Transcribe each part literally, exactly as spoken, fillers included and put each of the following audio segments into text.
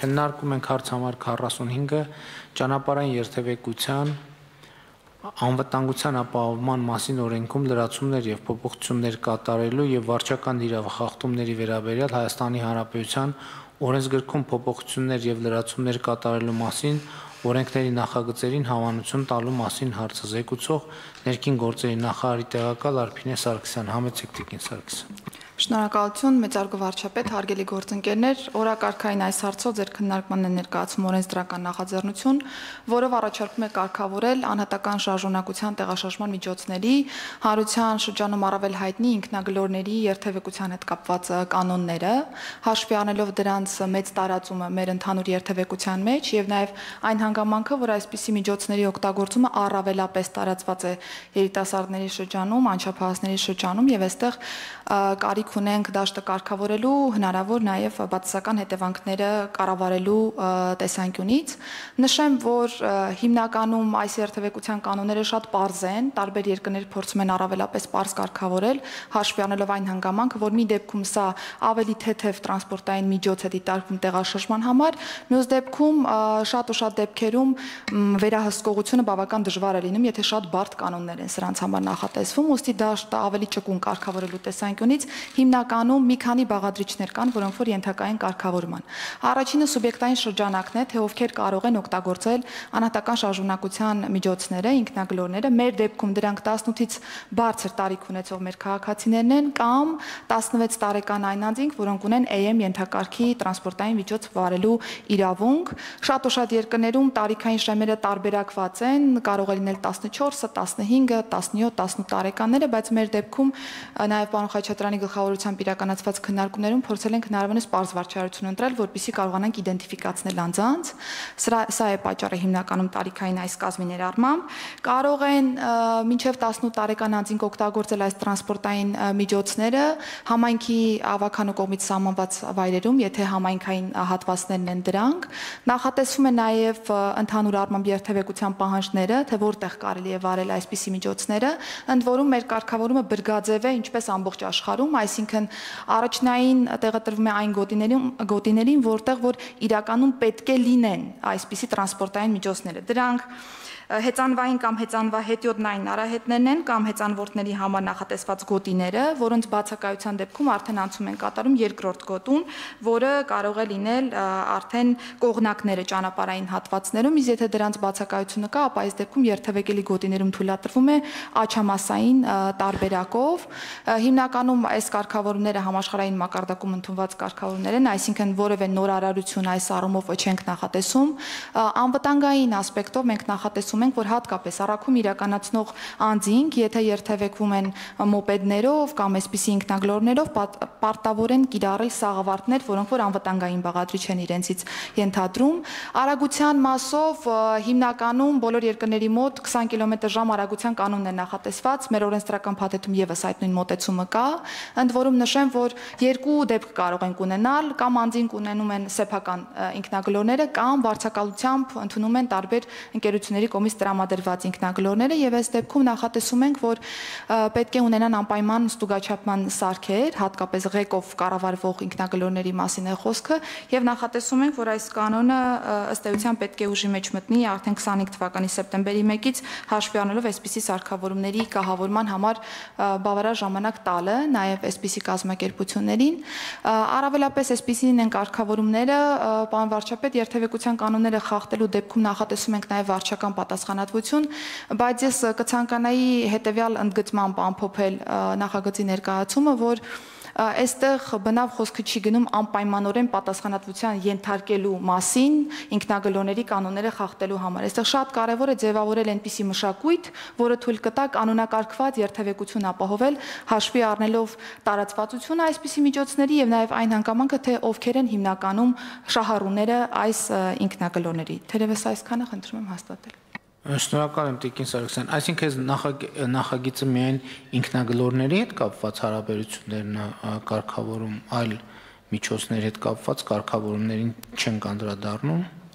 Քննարկում ենք հարց համար քառասունհինգը ճանապարհային երթևեկության անվտանգության ապահովման մասին օրենքում լրացումներ եւ փոփոխություններ կատարելու եւ վարչական իրավախախտումների վերաբերյալ Հայաստանի Հանրապետության օրենսգրքում փոփոխություններ եւ լրացումներ կատարելու մասին օրենքների նախագծերին հավանություն տալու մասին հարցը զեկուցող ներքին գործերի նախարարի տեղակալ Արփինե Սարգսյան, համեցեք Տիկին Սարգսյան։ Շնորհակալություն, մեծարգո վարչապետ, հարգելի գործընկերներ, օրակարգային այս հարցով ձեր քննարկմանն է ներկայացում օրենսդրական նախաձեռնություն, որով առաջարկում է կարգավորել անհատական շարժունակության տեղաշարժման միջոցների հանրության շրջանում առավել հայտնի ինքնագլորների երթևեկության հետ կապված կանոնները, հաշվի առնելով դրանց մեծ տարածումը մեր ընդհանուր երթևեկության մեջ եւ նաեւ այն հանգամանքը, որ այսպիսի միջոցների օգտագործումը առավելապես տարածված է երիտասարդների շրջանում, անչափահասների շրջանում եւ այստեղ կարիք ունենք դաշտը կարգավորելու, հնարավոր նաև բացասական հետևանքները կառավարելու տեսանկյունից։ Նշեմ, որ հիմնականում այս երթևեկության կանոնները շատ պարզ են, տարբեր երկրներ փորձում են առավելապես պարզ կարգավորել, հաշվի առնելով այն հանգամանքը, որ մի դեպքում սա ավելի թեթև տրանսպորտային միջոց է դիտարկվում տեղաշարժման համար, մյուս դեպքում շատ ու շատ դեպքերում վերահսկողությունը բավական դժվար է լինում, եթե շատ բարդ կանոններ են սրանց համար նախատեսվում, ուստի դաշտը ավելի ճկուն կարգավորելու տեսանկյունից հիմնականում մի քանի բաղադրիչներ կան, որոնք որ ենթակա են կարգավորման։ Առաջինը սուբյեկտային շրջանակն է, թե ովքեր կարող են օգտագործել անհատական շարժունակության միջոցները, ինքնագլորները, մեր դեպքում դրանք տասնութից բարձր տարիք ունեցող մեր քաղաքացիներն են կամ տասնվեց տարեկան այն անձինք, որոնք ունեն A M ենթակարգի տրանսպորտային միջոց վարելու իրավունք։ Շատ ու շատ երկրներում տարիքային շեմերը տարբերակված են, կարող է լինել տասնչորսը, տասնհինգը, տասնյոթ, տասնութ տարեկանները, բայց մեր դեպքում նաև պարոն Խաչատրյանի գլխավորությամբ իրականացված քննարկումներում փորձել ենք հնարավորինս պարզ վարչարություն ընտրել, որպեսզի կարողանանք իդենտիֆիկացնել անձանց։ Սա է պատճառը հիմնականում տարիքային այս կազմի ներառմամբ։ Կարող են մինչև տասնութ տարեկան անձինք օգտագործել այս տրանսպորտային միջոցները համայնքի ավականու կողմից սահմանված վայրերում, եթե համայնքային հատվածներն են դրանք։ Նախատեսվում է նաև ընդհանուր առմամբ երթևեկության պահանջները, թե որտեղ կարելի է վարել այսպիսի միջոցները, ընդ որում մեր կարգավորումը բրգաձև է ինչպես ամբողջ աշխարհում, այսինքն առաջնային տեղը տրվում է այն գոտիներին, գոտիներին, որտեղ որ իրականում պետք է լինեն այսպիսի տրանսպորտային միջոցները։ Դրանք հեծանվային կամ հեծանվահետիոտնային արահետներն են կամ հեծանվորդների համար նախատեսված գոտիները, որոնց բացակայության դեպքում արդեն անցում են կատարում երկրորդ գոտուն, որը կարող է լինել արդեն կողմնակները ճանապարհային հատվածներում, իսկ եթե դրանց բացակայությունը կա, ապա այս դեպքում երթևեկելի գոտիներում թույլատրվում է աչամասային տարբերակով։ Հիմնականում այս կարգավորումները համաշխարհային մակարդակում ընդունված կարգավորումներ են, այսինքն որևէ նոր արարություն այս առումով չենք նախատեսում։ Անվտանգային ասպեկտով մենք նախատեսում ենք, որ հատկապես առաքում իրականացնող անձինք, եթե երթևեկվում են մոպեդներով կամ այսպիսի ինքնագլորներով, պարտավոր են կիրառել սաղավարտներ, որոնք որ անվտանգային բաղադրիչ են իրենցից ենթադրում։ Արագության մասով հիմնականում բոլոր երկրների մոտ քսան կիլոմետր ժամ արագության կանոնն է նախատեսված, մեր օրենսդրական փաթեթում եւս այդ նույն մոտեցումը կա, ընդ որում նշեմ, որ երկու դեպք կարող ենք ունենալ, կամ անձինք ունենում են սեփական ինքնագլորները, կամ վարձակալությամբ ընդունում են տարբեր ընկերությունների կողմից տրամադրված ինքնագլորները, եւ այս դեպքում նախատեսում ենք, որ պետք է ունենան անպայման ստուգաչափման սարքեր, հատկապես ղեկով կառավարվող ինքնագլորների մասին է խոսքը, եւ նախատեսում ենք, որ այս կանոնը ըստ էության պետք է ուժի մեջ մտնի արդեն քսանհինգ թվականի սեպտեմբերի մեկից, հաշվի առնելով այսպիսի սարքավորումների կահավորման համար բավարար ժամանակ տալը, նաեւ այսպիսի կազմակերպություններին։ Առավելապես այսպիսին են կարգավորումները, պարոն վարչապետ, երթևեկության կանոնները խախտելու դեպքում նախատեսում ենք նաև վարչական պատասխանատվություն, բայց ես կցանկանայի հետևյալ ընդգծմամբ ամփոփել նախագծի ներկայացումը, որ այստեղ բնավ խոսքը չի գնում անպայմանորեն պատասխանատվության ենթարկելու մասին ինքնագլորների կանոնները խախտելու համար։ Այստեղ շատ կարևոր է ձևավորել այնպիսի մշակույթ, որը թույլ կտա կանոնակարգված երթևեկություն ապահովել, հաշվի առնելով տարածվածությունը այսպիսի միջոցների եւ նաեւ այն հանգամանքը, թե ովքեր են հիմնականում շահառուները այս ինքնագլորների։ Թերևս այսքանը խնդրում եմ հաստատել։ Շնորհակալ եմ Տիկին Սարգսյան, այսինքն նախագիծը միայն ինքնագլորների հետ կապված հարաբերություններն է կարգավորում, այլ միջոցների հետ կապված կարգավորումներին չեն անդրադառնում։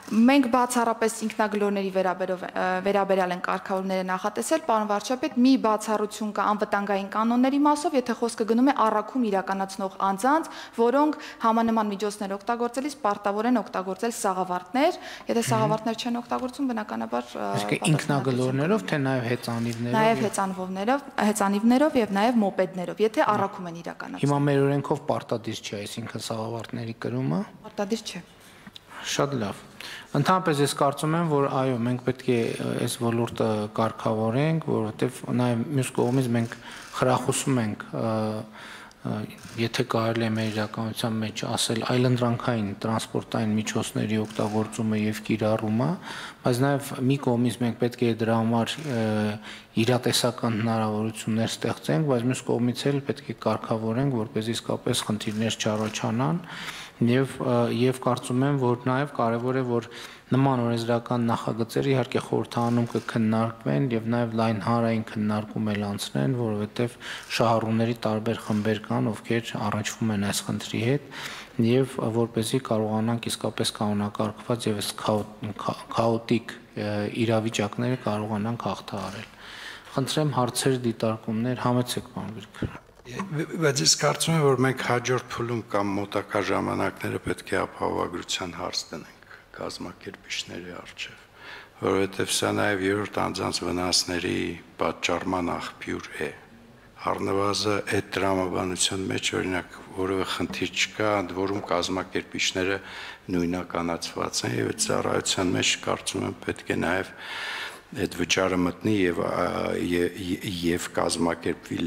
Մենք բացառապես ինքնագլորների վերաբերյալ են կարգավորները նախատեսել, պարոն վարչապետ, մի բացառություն կա անվտանգային կանոնների մասով, եթե խոսքը գնում է առաքում իրականացնող անձանց, որոնք համանման միջոցներ օգտագործելիս պարտավոր են օգտագործել սաղավարտներ, եթե սաղավարտներ չեն օգտագործում, բնականաբար ինքնագլորներով, թե նաև հեծանիվներով, նաև հեծանվողներով, հեծանիվներով եւ նաև մոպեդներով, եթե առաքում են իրականացնում։ Հիմա մեր օրենքով պարտադիր չէ, այսինքն սաղավարտների կրումը։ Պարտադիր չէ։ Շատ լավ։ Ընդհանրապես ես կարծում եմ, որ այո, մենք պետք է այս ոլորտը կարգավորենք, որովհետև նաև մյուս կողմից մենք խրախուսում ենք, եթե կարելի է մեր իրականության մեջ ասել, այլընտրանքային տրանսպորտային միջոցների օգտագործումը եւ կիրառումը, բայց նաև մի կողմից մենք պետք է դրա համար իրատեսական հնարավորություններ ստեղծենք, բայց մյուս կողմից էլ պետք է կարգավորենք, որպեսզի իսկապես խնդիրներ չառաջանան եւ եւ կարծում եմ, որ նաև կարեւոր է, որ նման օրենսդրական նախագծերը իհարկե խորհրդարանում կքննարկվեն եւ նաև լայն հանրային քննարկում էլ անցնեն, որովհետեւ շահառուների տարբեր խմբեր կան, ովքեր առնչվում են այս խնդրի հետ եւ որպեսզի կարողանանք իսկապես կանոնակարգված եւ այս քաոտիկ իրավիճակները կարողանանք հաղթահարել։ Խնդրեմ հարցեր, դիտարկումներ, համեցեք պարոն Գրիգորյան։ Բայց ես կարծում եմ, որ մենք հաջորդ փուլում կամ մոտակա ժամանակները պետք է ապահովագրության հարց դնենք կազմակերպիչների առջև, որովհետև սա նաև երրորդ անձանց վնասների պատճառման աղբյուր է։ Առնվազն այդ տրամաբանության մեջ օրինակ որևէ խնդիր չկա, ընդ որում կազմակերպիչները նույնականացված են եւ այդ ծառայության մեջ կարծում եմ պետք է նաև այդ վճարը մտնի եւ եւ կազմակերպվի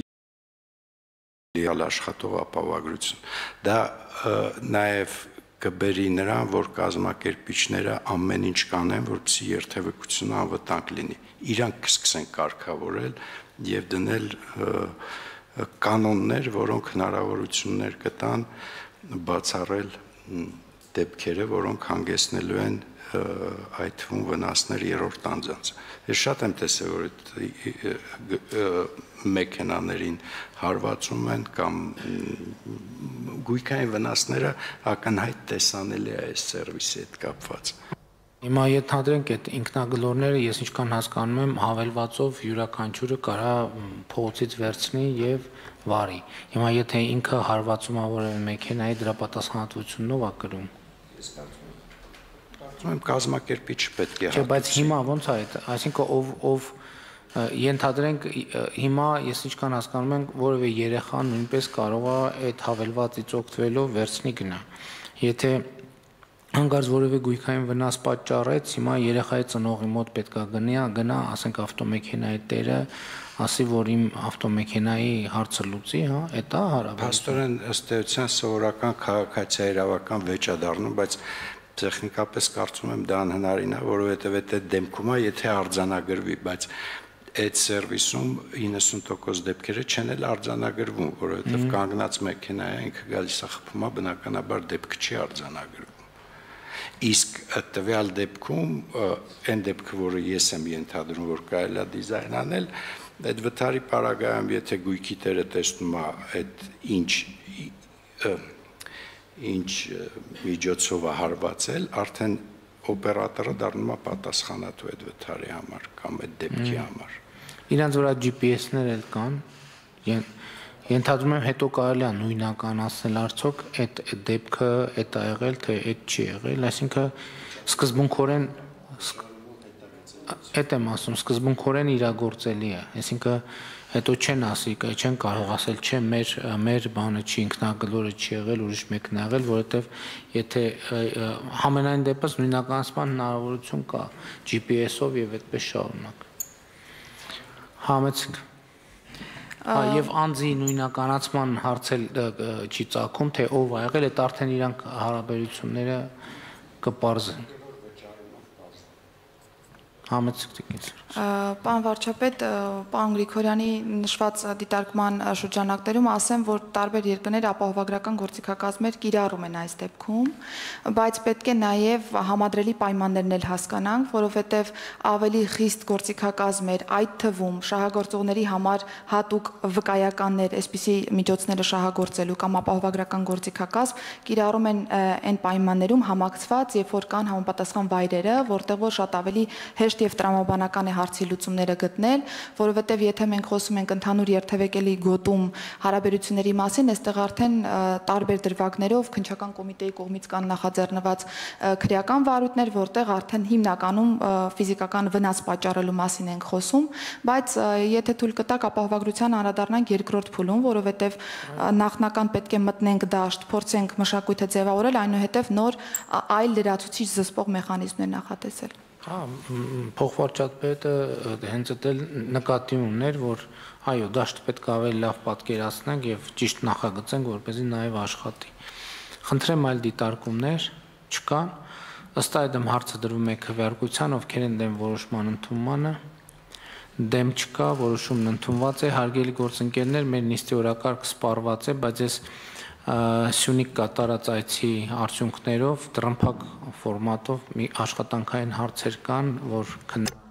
աշխատող ապահովագրություն։ Դա նաև կբերի նրան, որ կազմակերպիչները ամեն ինչ կանեն, որպեսզի երթևեկությունը անվտանգ լինի։ Իրանք կսկսեն կարգավորել եւ դնել կանոններ, որոնք հնարավորություններ կտան բացառել դեպքերը, որոնք հանգեցնելու են այդ թվում վնասներ երրորդ անձանց։ Ես շատ եմ տեսել, որ մեքենաներին հարվածում են կամ գույքային վնասները ակնհայտ տեսանելի է այս սերվիսի հետ կապված։ Հիմա ենթադրենք այդ ինքնագլորները, ես ինչքան հասկանում եմ, հավելվածով յուրաքանչյուրը կարա փողոցից վերցնի եւ վարի։ Հիմա եթե ինքը հարվածում ա որևէ մեքենայի, դրա պատասխանատվությունն ով ա կրում։ Ես կարծում եմ կազմակերպիչը պետք է։ Չէ, բայց հիմա ոնց է այդ, այսինքն ով ով ենթադրենք հիմա ես ինչքան հասկանում եմ, որևէ երեխա նույնպես կարող է այդ հավելվածից օգտվելով վերցնի գնա։ Եթե հանկարծ որևէ գույքային վնաս պատճառեց, հիմա երեխայի ծնողի մոտ պետքա գնա, գնա, ասենք ավտոմեքենայի տերը, ասի, որ իմ ավտոմեքենայի հարցը լուծի, հա, դա հարաբերություն։ Փաստորեն ըստ էության սովորական քաղաքացիա իրավական վեճ է դառնում, բայց տեխնիկապես կարծում եմ դա անհնարին է, որովհետև այդ դեպքում է, եթե արձանագրվի, բայց այդ սերվիսում իննսուն տոկոս դեպքերը չեն էլ արձանագրվում, որովհետև կանգնած մեքենայի ինքը գալիս է խփում, բնականաբար դեպքը չի արձանագրվում։ Իսկ տվյալ դեպքում այն դեպքը, որը ես եմ ենթադրում, որ կարելի է դիզայն անել, այդ վթարի պարագայում, եթե գույքի տերը տեսնում է այդ ինչ ինչ միջոցով է հարվածել, արդեն օպերատորը դառնում է պատասխանատու այդ վթարի համար կամ այդ դեպքի համար։ Իրանց վրա G P S-ներ էլ կան։ Ենթադրում եմ հետո կարելի է նույնականացնել արդյոք այդ դեպքը այդ ա եղել, թե այդ չի եղել, այսինքն սկզբունքորեն այդ եմ ասում, սկզբունքորեն իրագործելի է, այսինքն հետո չեն ասի, չեն կարող ասել, չէ, մեր մեր բանը չի, ինքնագլորը չի եղել, ուրիշ մեկն ա եղել, որովհետև եթե համենայն դեպս նույնականացման հնարավորություն կա G P S-ով եւ այդպես շարունակ։ Համեցեք։ Եվ անձի նույնականացման հարցել չի ծագում, թե ով ա եղել, այդ արդեն իրանք հարաբերությունները կպարզեն։ Համեցեք դիքից։ Պարոն վարչապետ, պարոն Գրիգորյանի նշված դիտարկման շրջանակներում ասեմ, որ տարբեր երկրներ ապահովագրական գործիքակազմեր կիրառում են այս դեպքում, բայց պետք է նաև համադրելի պայմաններն էլ հասկանանք, որովհետև ավելի խիստ գործիքակազմեր, այդ թվում շահագործողների համար հատուկ վկայականներ, այսպիսի միջոցները շահագործելու կամ ապահովագրական գործիքակազմ կիրառում են այն պայմաններում համակցված, երբ որ կան համապատասխան վայրերը, որտեղ որ շատ ավելի հեշտ եւ տրամաբանական է հարցի լուծումները գտնել, որովհետեւ եթե մենք խոսում ենք ընդհանուր երթևեկելի գոտում հարաբերությունների մասին, այստեղ արդեն տարբեր դրվագներով քննչական կոմիտեի կողմից կան նախաձեռնված քրեական վարույթներ, որտեղ արդեն հիմնականում ֆիզիկական վնաս պատճառելու մասին ենք խոսում, բայց եթե թույլ կտակ ապահովագրության անդրադառնանք երկրորդ փուլում, որովհետեւ նախնական պետք է մտնենք դաշտ, փորձենք մշակույթը ձևավորել, այնուհետեւ նոր այլ լրացուցիչ զսպող մեխանիզմներ նախատեսել։ Հա, փոխվարչապետը հենց այդել նկատի ուներ, որ այո, դաշտը պետք է ավելի լավ պատկերացնենք եւ ճիշտ նախագծենք, որպեսզի նաեւ աշխատի։ Խնդրեմ այլ դիտարկումներ չկան։ Ըստ այդմ հարցը դրվում է քվեարկության, ովքեր են դեմ որոշման ընդունմանը։ Դեմ չկա, որոշումն ընդունված է, հարգելի գործընկերներ, մեր նիստի օրակարգը սպառված է, բայց ես Սյունիք կատարած այցի արդյունքներով դրամփակ ֆորմատով մի աշխատանքային հարցեր կան, որ քննարկվում